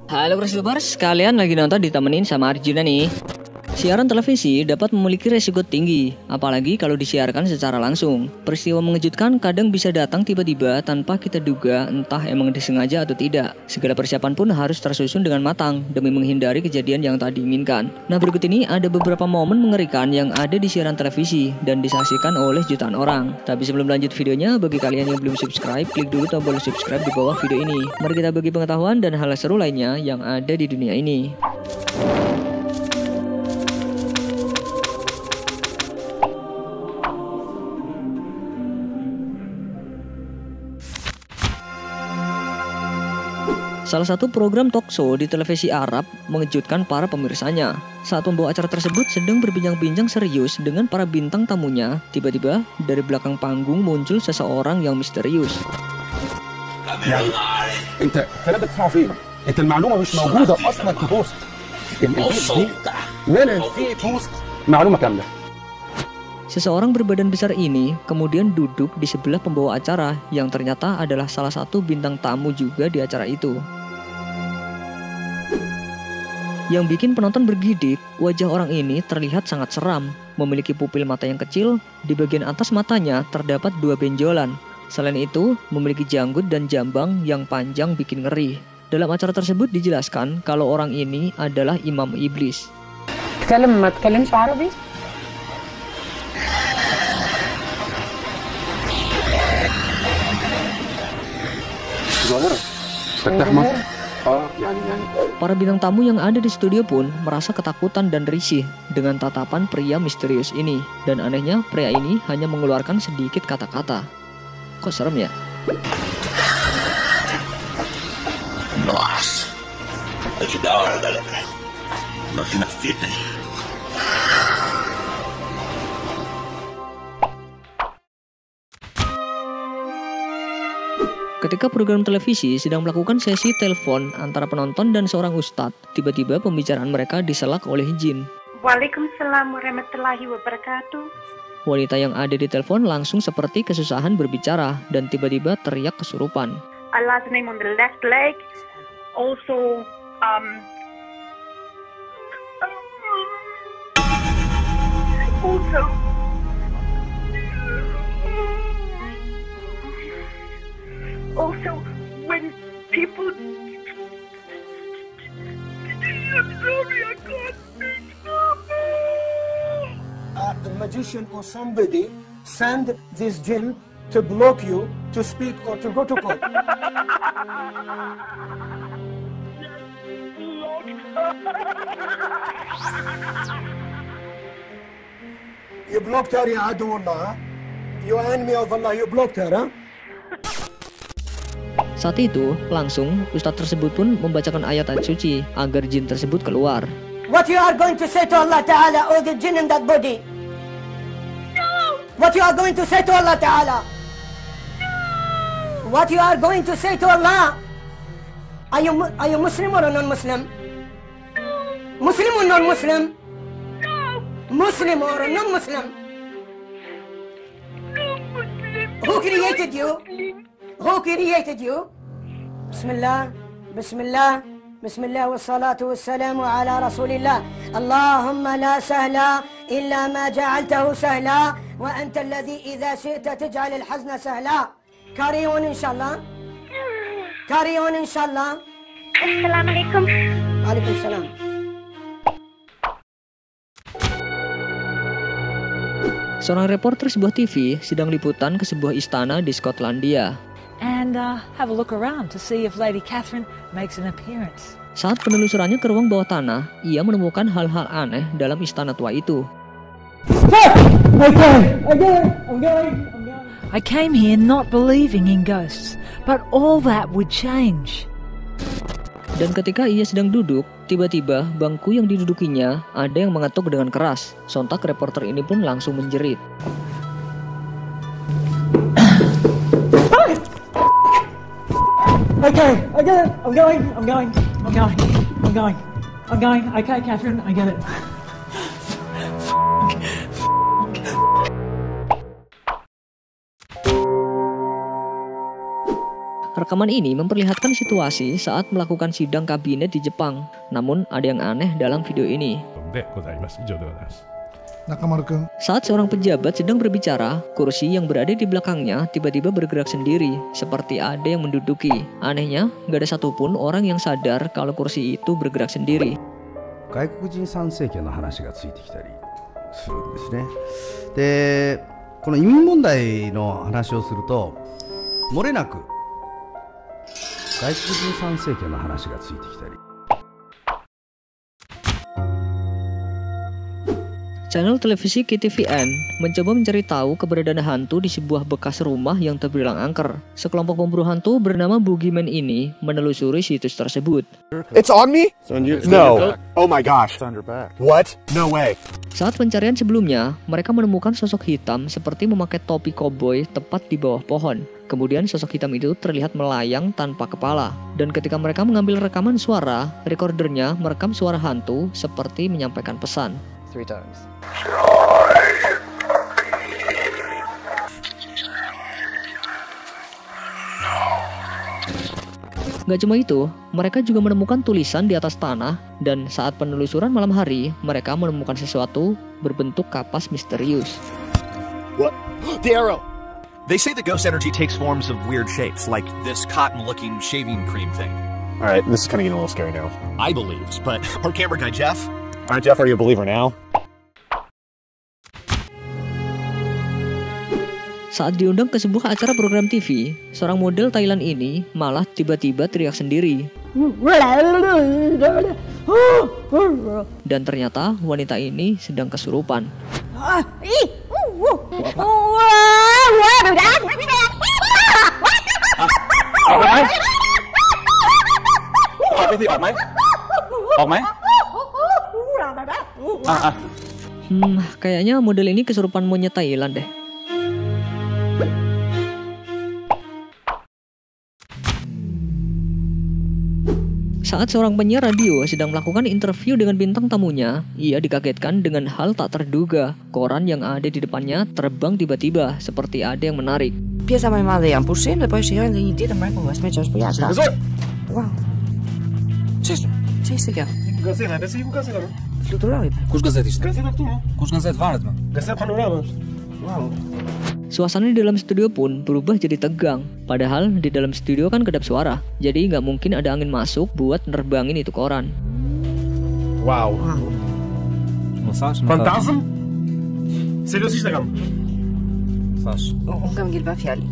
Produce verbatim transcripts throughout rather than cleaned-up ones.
Halo Krasnubers, kalian lagi nonton ditemenin sama Arjuna nih. Siaran televisi dapat memiliki resiko tinggi, apalagi kalau disiarkan secara langsung. Peristiwa mengejutkan kadang bisa datang tiba-tiba tanpa kita duga, entah emang disengaja atau tidak. Segala persiapan pun harus tersusun dengan matang demi menghindari kejadian yang tak diinginkan. Nah, berikut ini ada beberapa momen mengerikan yang ada di siaran televisi dan disaksikan oleh jutaan orang. Tapi sebelum lanjut videonya, bagi kalian yang belum subscribe, klik dulu tombol subscribe di bawah video ini. Mari kita bagi pengetahuan dan hal seru lainnya yang ada di dunia ini. Salah satu program talk show di televisi Arab mengejutkan para pemirsanya. Saat pembawa acara tersebut sedang berbincang-bincang serius dengan para bintang tamunya, tiba-tiba dari belakang panggung muncul seseorang yang misterius. يعني انت الكلام ده بتسمعه فين؟ انت المعلومه مش موجوده اصلا في بوست. لا لا في بوست معلومه كامله. Seseorang berbadan besar ini kemudian duduk di sebelah pembawa acara yang ternyata adalah salah satu bintang tamu juga di acara itu. Yang bikin penonton bergidik, wajah orang ini terlihat sangat seram, memiliki pupil mata yang kecil, di bagian atas matanya terdapat dua benjolan. Selain itu, memiliki janggut dan jambang yang panjang bikin ngeri. Dalam acara tersebut dijelaskan kalau orang ini adalah Imam Iblis. تكلم ما تكلمش عربي؟ ظاهره فتح مصر. اه يعني يعني Para bintang tamu yang ada di studio pun merasa ketakutan dan risih dengan tatapan pria misterius ini. Dan anehnya, pria ini hanya mengeluarkan sedikit kata-kata. Kok serem ya? ناقص أكيد أعرض لك ما في نفسيتي. Ketika program televisi sedang melakukan sesi telepon antara penonton dan seorang ustadz, tiba-tiba pembicaraan mereka diselak oleh jin. Waalaikumsalam warahmatullahi wabarakatuh. Wanita yang ada di telepon langsung seperti kesusahan berbicara dan tiba-tiba teriak kesurupan. Allah's name on the left leg. Also, um, also, also, when people, I'm sorry, I can't speak. Uh, the magician or somebody send this jinn to block you to speak or to go to court. You blocked her, ya adu Allah. You enemy of Allah, you blocked her, huh? Saat itu, langsung ustadz tersebut pun membacakan ayat-ayat suci agar jin tersebut keluar. What you are going to say to Allah Ta'ala or the jinn in that body? No! What you are going to say to Allah Ta'ala? No! What you are going to say to Allah? Are you, are you Muslim or non-Muslim? No! Muslim or non-Muslim? No! Muslim or non-Muslim? No Muslim. Who created you? Who created you? Bismillah, Bismillah, Bismillah wa salatu wa salamu ala Rasulillah. Allahumma la sahla illa ma ja'altahu sahla wa anta alladhi idha shi'ta taj'al al-hazna sahla. Carry on inshallah. Carry on inshallah. Assalamualaikum. Waalaikum salam. Seorang reporter sebuah T V sedang liputan ke sebuah istana di Skotlandia. And uh, have a look around to see if Lady Catherine makes an appearance. Saat penelusurannya ke ruang bawah tanah, ia menemukan hal-hal aneh dalam istana tua itu. I came here not believing in ghosts, but all that would change. Dan ketika ia sedang duduk, tiba-tiba bangku yang didudukinya ada yang mengetuk dengan keras. Sontak reporter ini pun langsung menjerit. Okay, I get it. I'm going. I'm going. I'm going. I'm going. I'm going. Okay, Catherine, I get it. Rekaman ini memperlihatkan situasi saat melakukan sidang kabinet di Jepang. Namun ada yang aneh dalam video ini. Saat seorang pejabat sedang berbicara, kursi yang berada di belakangnya tiba-tiba bergerak sendiri, seperti ada yang menduduki. Anehnya, gak ada satupun orang yang sadar kalau kursi itu bergerak sendiri. 外国人参政権の話がついてきたりするんですね。で、この移民問題の話をすると、漏れなく外国人参政権の話がついてきたり。 Channel televisi K T V N mencoba mencari tahu keberadaan hantu di sebuah bekas rumah yang terbilang angker. Sekelompok pemburu hantu bernama Boogeyman ini menelusuri situs tersebut. It's on me? It's on you. No. Oh my gosh. It's on your back. What? No way. Saat pencarian sebelumnya, mereka menemukan sosok hitam seperti memakai topi koboi tepat di bawah pohon. Kemudian sosok hitam itu terlihat melayang tanpa kepala. Dan ketika mereka mengambil rekaman suara, recordernya merekam suara hantu seperti menyampaikan pesan. Three times. Gak cuma itu, mereka juga menemukan tulisan di atas tanah, dan saat penelusuran malam hari, mereka menemukan sesuatu berbentuk kapas misterius. What? The arrow! They say the ghost energy takes forms of weird shapes, like this cotton-looking shaving cream thing. Alright, this is kind of getting a little scary now. I believe, but our camera guy Jeff? Alright, Jeff, are you a believer now? Saat diundang ke sebuah acara program T V, seorang model Thailand ini malah tiba-tiba teriak sendiri. Dan ternyata wanita ini sedang kesurupan. Hmm, kayaknya model ini kesurupan monyet Thailand deh. Saat seorang penyiar radio sedang melakukan interview dengan bintang tamunya, ia dikagetkan dengan hal tak terduga. Koran yang ada di depannya terbang tiba-tiba, seperti ada yang menarik. Piesa mai mare am pus în, după și eu le idee mai cum să mergi pe asta. Wow. Ce este? Ce este chiar? Gazeta, de sigur gazeta. Fluturare. Kush gazet ishte? Gazeta tu, no? Kush gazet varet më? Gazeta Panorama. Wow. Suasana di dalam studio pun berubah jadi tegang. Padahal di dalam studio kan kedap suara, jadi nggak mungkin ada angin masuk buat nerbangin itu koran. Wow. Fantasm? Serius ishte kam? Thash. Unë kam gjelba fjalë.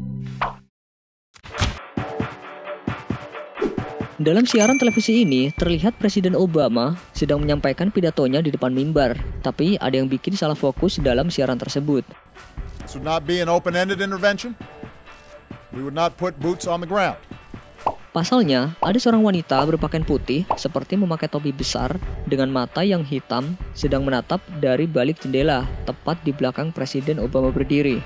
Dalam siaran televisi ini, terlihat Presiden Obama sedang menyampaikan pidatonya di depan mimbar. Tapi ada yang bikin salah fokus dalam siaran tersebut. This would not be an open-ended intervention. We would not put boots on the ground. Pasalnya, ada seorang wanita berpakaian putih seperti memakai topi besar dengan mata yang hitam sedang menatap dari balik jendela tepat di belakang Presiden Obama berdiri.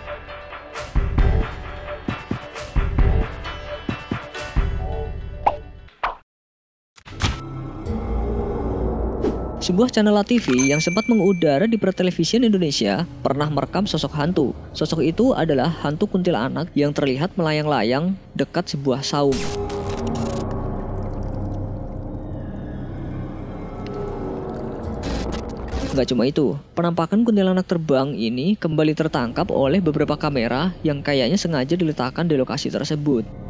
Sebuah channel T V yang sempat mengudara di pertelevisian Indonesia pernah merekam sosok hantu. Sosok itu adalah hantu kuntilanak yang terlihat melayang-layang dekat sebuah saung. Gak cuma itu, penampakan kuntilanak terbang ini kembali tertangkap oleh beberapa kamera yang kayaknya sengaja diletakkan di lokasi tersebut.